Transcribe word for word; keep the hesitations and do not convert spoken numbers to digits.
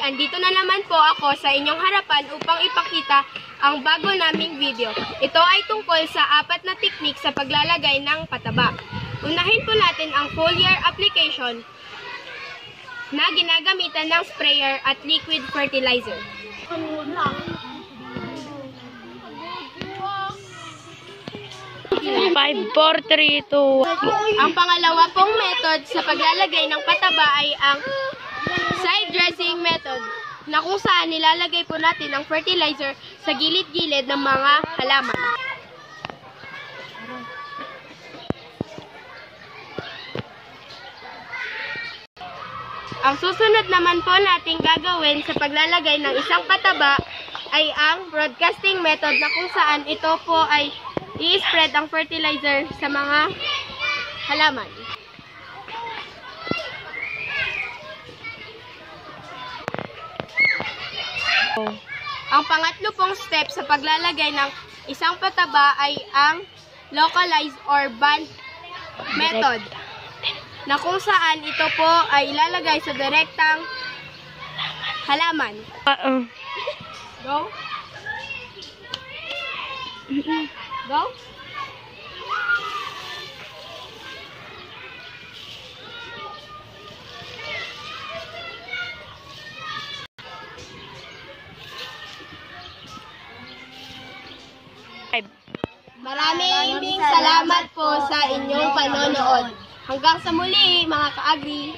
andito na naman po ako sa inyong harapan upang ipakita ang bago naming video. Ito ay tungkol sa apat na teknik sa paglalagay ng pataba. Unahin po natin ang foliar application na ginagamitan ng sprayer at liquid fertilizer. five, four, three, two, one. Ang pangalawa pong method sa paglalagay ng pataba ay ang side dressing method, na kung saan nilalagay po natin ang fertilizer sa gilid-gilid ng mga halaman. Ang susunod naman po nating gagawin sa paglalagay ng isang pataba ay ang broadcasting method, na kung saan ito po ay i-spread ang fertilizer sa mga halaman. Ang pangatlo pong step sa paglalagay ng isang pataba ay ang localized or band method, na kung saan ito po ay ilalagay sa direktang halaman. Uh-uh. Go. Go. Maraming salamat po sa inyong panonood. Hanggang sa muli, mga ka-agri.